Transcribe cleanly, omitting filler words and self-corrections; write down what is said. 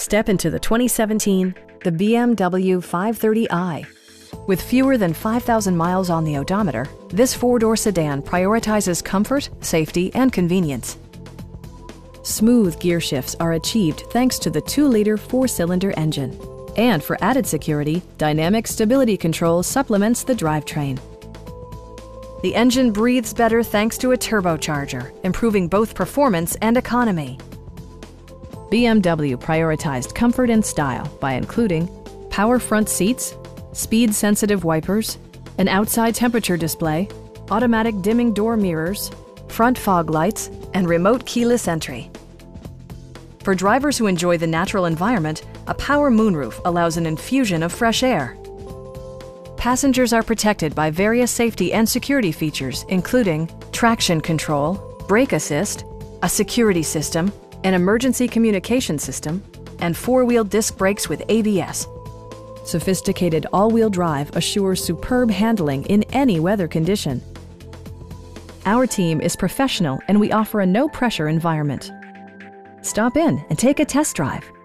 Step into the 2017 the BMW 530i. With fewer than 5,000 miles on the odometer, this four-door sedan prioritizes comfort, safety, and convenience. Smooth gear shifts are achieved thanks to the 2-liter 4-cylinder engine. And for added security, dynamic stability control supplements the drivetrain. The engine breathes better thanks to a turbocharger, improving both performance and economy. BMW prioritized comfort and style by including power front seats, speed-sensitive wipers, an outside temperature display, automatic dimming door mirrors, front fog lights, and remote keyless entry. For drivers who enjoy the natural environment, a power moonroof allows an infusion of fresh air. Passengers are protected by various safety and security features, including traction control, brake assist, a security system, an emergency communication system, and 4-wheel disc brakes with ABS. Sophisticated all-wheel drive assures superb handling in any weather condition. Our team is professional and we offer a no-pressure environment. Stop in and take a test drive.